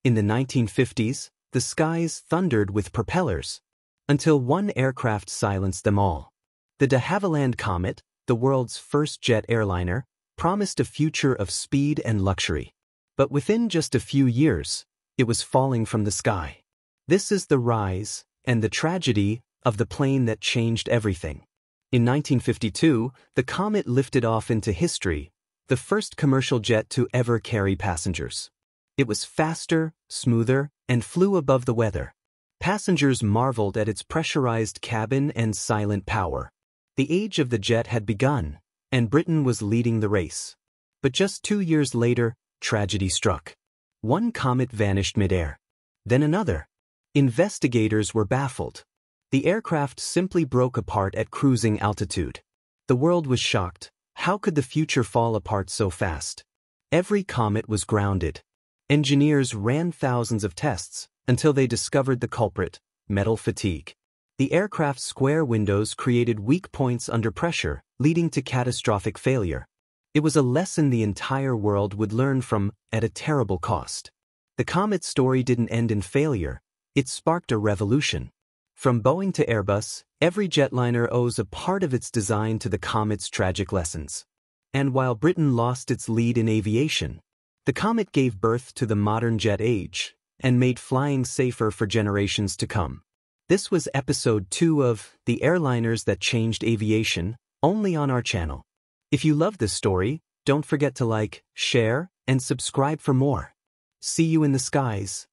In the 1950s, the skies thundered with propellers, until one aircraft silenced them all. The de Havilland Comet, the world's first jet airliner, promised a future of speed and luxury. But within just a few years, it was falling from the sky. This is the rise and the tragedy of the plane that changed everything. In 1952, the Comet lifted off into history, the first commercial jet to ever carry passengers. It was faster, smoother, and flew above the weather. Passengers marveled at its pressurized cabin and silent power. The age of the jet had begun, and Britain was leading the race. But just 2 years later, tragedy struck. One comet vanished midair. Then another. Investigators were baffled. The aircraft simply broke apart at cruising altitude. The world was shocked. How could the future fall apart so fast? Every comet was grounded. Engineers ran thousands of tests until they discovered the culprit: metal fatigue. The aircraft's square windows created weak points under pressure, leading to catastrophic failure. It was a lesson the entire world would learn from at a terrible cost. The Comet story didn't end in failure. It sparked a revolution. From Boeing to Airbus, every jetliner owes a part of its design to the Comet's tragic lessons. And while Britain lost its lead in aviation, the Comet gave birth to the modern jet age and made flying safer for generations to come. This was episode 2 of The Airliners That Changed Aviation, only on our channel. If you love this story, don't forget to like, share, and subscribe for more. See you in the skies.